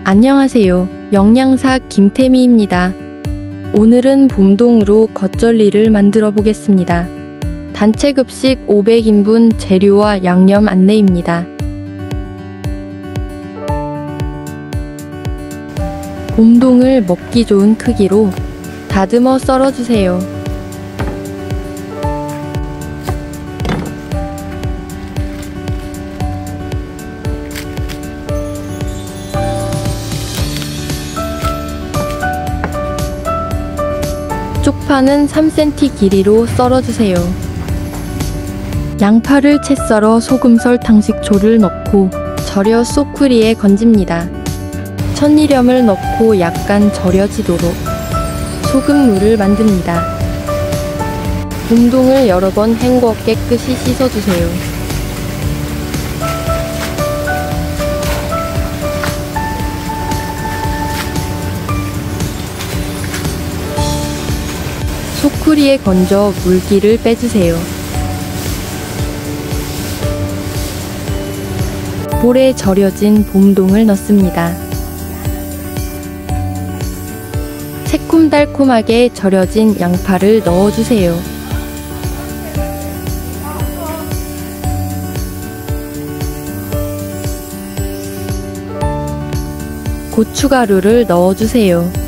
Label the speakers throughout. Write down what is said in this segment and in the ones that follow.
Speaker 1: 안녕하세요. 영양사 김태미입니다. 오늘은 봄동으로 겉절리를 만들어 보겠습니다. 단체급식 500인분 재료와 양념 안내입니다. 봄동을 먹기 좋은 크기로 다듬어 썰어주세요. 쪽파는 3cm 길이로 썰어주세요. 양파를 채 썰어 소금, 설탕, 식초를 넣고 절여 소쿠리에 건집니다. 천일염을 넣고 약간 절여지도록 소금물을 만듭니다. 봄동을 여러 번 헹궈 깨끗이 씻어주세요. 소쿠리에 건져 물기를 빼주세요. 볼에 절여진 봄동을 넣습니다. 새콤달콤하게 절여진 양파를 넣어주세요. 고춧가루를 넣어주세요.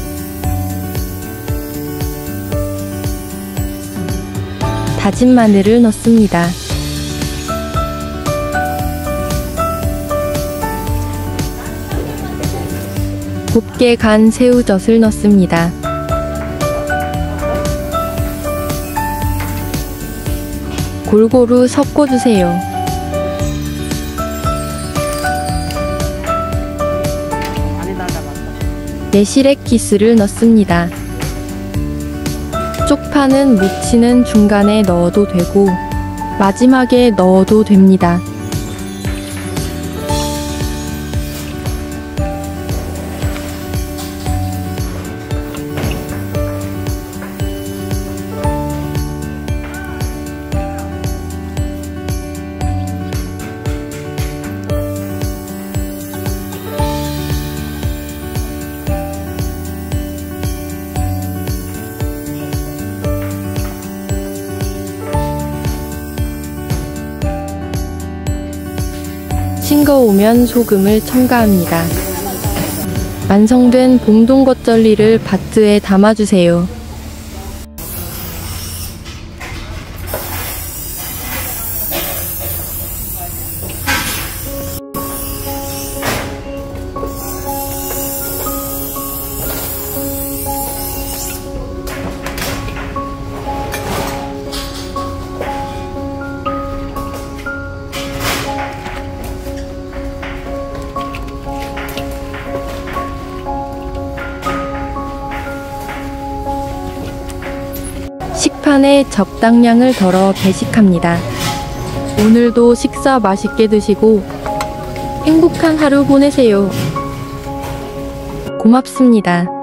Speaker 1: 다진 마늘을 넣습니다. 곱게 간 새우젓을 넣습니다. 골고루 섞어주세요. 매실액 키스를 넣습니다. 쪽파는 무치는 중간에 넣어도 되고 마지막에 넣어도 됩니다. 싱거우면 소금을 첨가합니다. 완성된 봄동 겉절리를 바트에 담아주세요. 식판에 적당량을 덜어 배식합니다. 오늘도 식사 맛있게 드시고 행복한 하루 보내세요. 고맙습니다.